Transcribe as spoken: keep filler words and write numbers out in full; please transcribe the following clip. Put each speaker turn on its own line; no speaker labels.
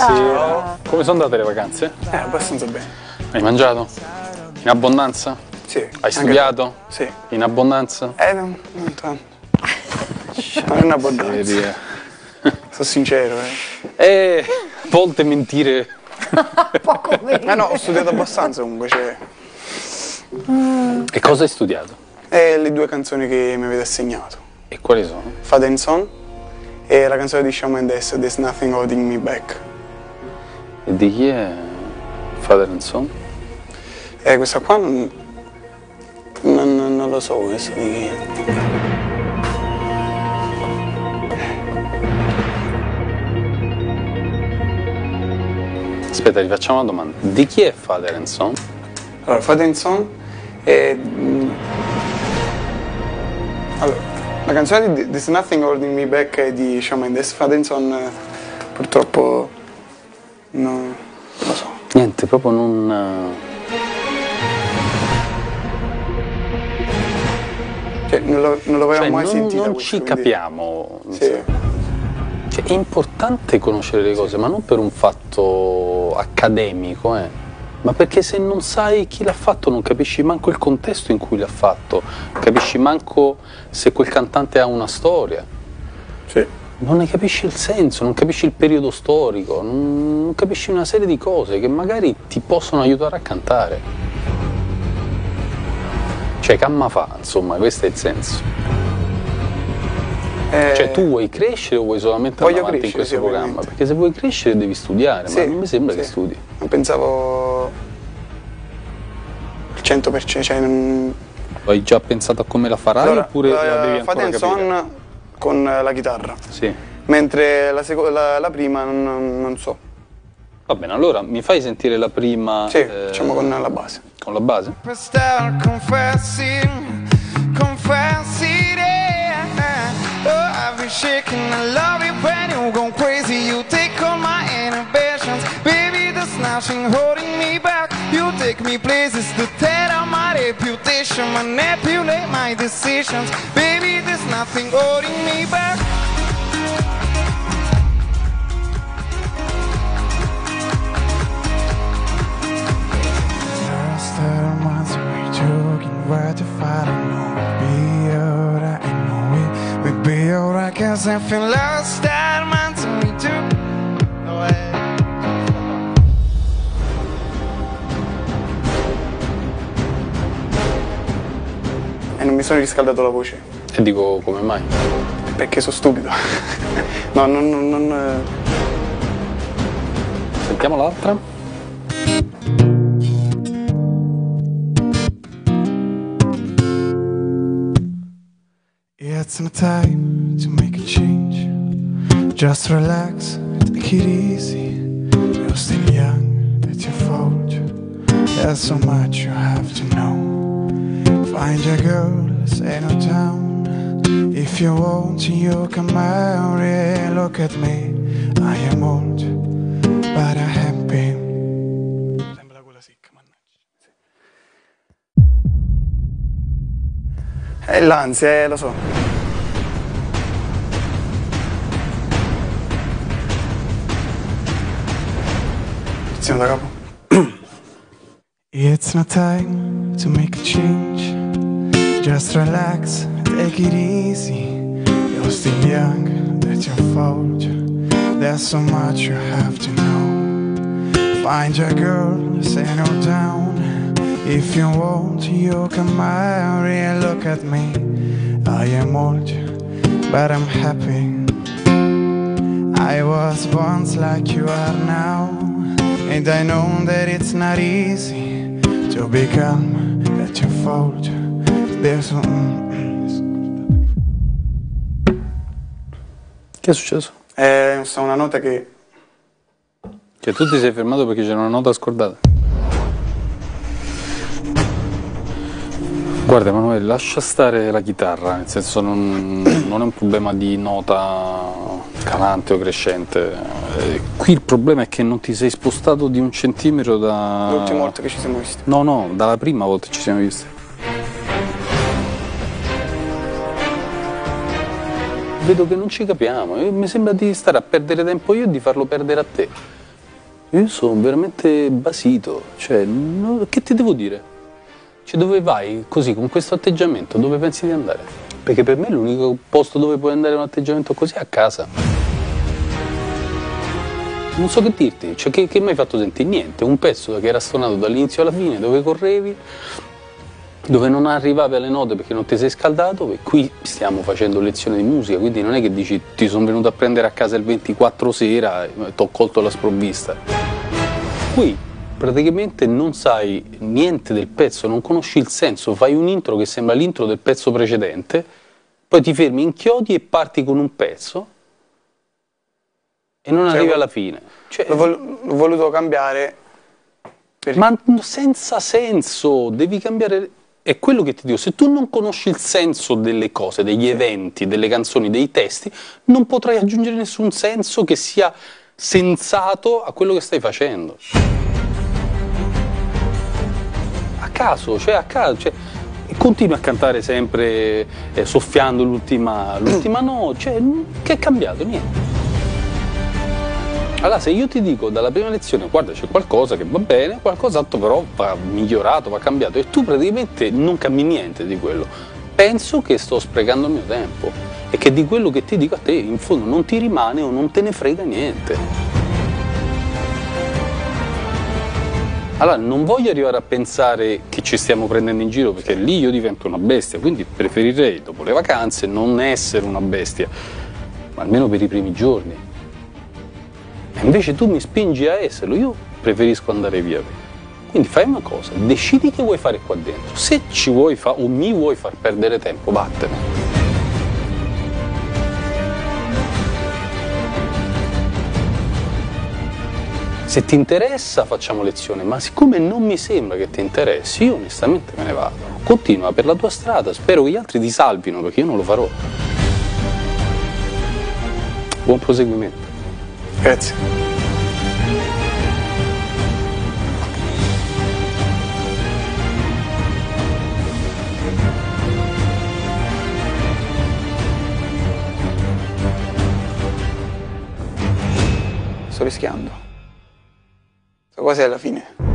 Buonasera. Come sono andate le vacanze?
Eh, abbastanza bene.
Hai mangiato? In abbondanza?
Sì.
Hai studiato?
Sì.
In abbondanza?
Eh, non, non tanto. Non è una abbondanza. Sono sincero, eh.
E a volte mentire.
Poco meno.
Eh no, ho studiato abbastanza comunque, cioè.
E cosa hai studiato?
E le due canzoni che mi avete assegnato.
E quali sono?
Father and Son e la canzone di Shawn Mendes, There's Nothing Holding Me Back.
E di chi è Father and Son?
E questa qua non, non, non lo so questo di chi è.
Aspetta, rifacciamo una domanda. Di chi è Father and Son?
Allora, Father and Son è... Allora, la canzone di There's Nothing Holding Me Back è di Shawn Mendes. Father and Son eh, purtroppo non lo so.
Niente, proprio non...
Cioè, non, lo, non l'avevo
Cioè,
mai
non,
sentita
non
questa,
ci
quindi-
capiamo.
Sì.
Cioè, è importante conoscere le cose, ma non per un fatto accademico, eh. Ma perché se non sai chi l'ha fatto non capisci manco il contesto in cui l'ha fatto, capisci manco se quel cantante ha una storia.
Sì.
Non ne capisci il senso, non capisci il periodo storico, non, non capisci una serie di cose che magari ti possono aiutare a cantare. Cioè, camma fa, insomma, questo è il senso.
Eh,
Cioè, tu vuoi crescere o vuoi solamente
voglio
andare avanti in
crescere,
questo
sì,
programma?
ovviamente.
Perché se vuoi crescere devi studiare,
Sì,
ma non mi sembra
sì.
che studi.
Non pensavo al cento per cento, cioè non...
Hai già pensato a come la farai
Allora,
oppure la devi ancora
Father and
capire?
Son con la chitarra,
Sì.
mentre la, seco- la, la prima non, non- non so.
Va bene, allora mi fai sentire la prima...
Sì,
eh,
facciamo con la base.
con la base?
Per stare confessi, confessi, yeah. Oh, I've been shaking, I love you when you go crazy. You take all my inhibitions, baby, there's nothing holding me back. You take me places to tear down my reputation, manipulate my decisions, baby, there's nothing holding me back. Lost her minds and we joking where to fight. I know we'll be alright. I know we we'll be alright. Cause I feel lost our minds and we joke. No way.
E non mi sono riscaldato la voce,
E dico, come mai?
perché sono stupido. No, non... non, non eh.
Sentiamo l'altra?
It's not time to make a change. Just relax, take it easy. You're still young, that's your fault. There's so much you have to know. Find your girl, say no town. If you want, you can marry. Look at me, I am old, but I'm happy. Sembra quella sicca, mannaggia.
È l'ansia, eh, lo so. Iniziamo da capo.
It's not time to make a change. Just relax, take it easy. You're still young, that's your fault. There's so much you have to know. Find your girl, settle down. If you want, you can marry. Look at me, I am old, but I'm happy. I was once like you are now, and I know that it's not easy to be calm, that's your fault. There's no...
Che è successo?
È una nota che...
Cioè, tu ti sei fermato perché c'era una nota scordata? Guarda Emanuele, lascia stare la chitarra, nel senso non, non è un problema di nota calante o crescente. Eh, qui il problema è che non ti sei spostato di un centimetro da...
L'ultima volta che ci siamo visti.
No, no, dalla prima volta che ci siamo visti. Vedo che non ci capiamo, e mi sembra di stare a perdere tempo io e di farlo perdere a te. Io sono veramente basito, cioè, no, che ti devo dire? Cioè, dove vai così, con questo atteggiamento, dove pensi di andare? Perché per me l'unico posto dove puoi andare con un atteggiamento così è a casa. Non so che dirti, cioè, che, che mi hai fatto sentire? Niente, un pezzo che era stonato dall'inizio alla fine, dove correvi, dove non arrivavi alle note perché non ti sei scaldato, e qui stiamo facendo lezioni di musica, quindi non è che dici ti sono venuto a prendere a casa il ventiquattro sera e ti ho colto la sprovvista. Qui praticamente non sai niente del pezzo, non conosci il senso, fai un intro che sembra l'intro del pezzo precedente, poi ti fermi, inchiodi e parti con un pezzo e non
Cioè,
arrivi alla fine. Cioè,
L'ho vol- l'ho voluto cambiare. Per...
ma senza senso, devi cambiare. È quello che ti dico, se tu non conosci il senso delle cose, degli eventi, delle canzoni, dei testi, non potrai aggiungere nessun senso che sia sensato a quello che stai facendo. A caso, cioè a caso, cioè, continui a cantare sempre eh, soffiando l'ultima no, cioè che è cambiato? Niente. Allora, se io ti dico dalla prima lezione, guarda, c'è qualcosa che va bene, qualcos'altro però va migliorato, va cambiato, e tu praticamente non cambi niente di quello, penso che sto sprecando il mio tempo e che di quello che ti dico a te, in fondo, non ti rimane o non te ne frega niente. Allora, non voglio arrivare a pensare che ci stiamo prendendo in giro, perché lì io divento una bestia, quindi preferirei, dopo le vacanze, non essere una bestia, ma almeno per i primi giorni. Invece tu mi spingi a esserlo, io preferisco andare via. Quindi fai una cosa, decidi che vuoi fare qua dentro. Se ci vuoi fare o mi vuoi far perdere tempo, vattene. Se ti interessa facciamo lezione, ma siccome non mi sembra che ti interessi, io onestamente me ne vado. Continua per la tua strada, spero che gli altri ti salvino, perché io non lo farò. Buon proseguimento.
Grazie. Sto rischiando. Sto quasi alla fine.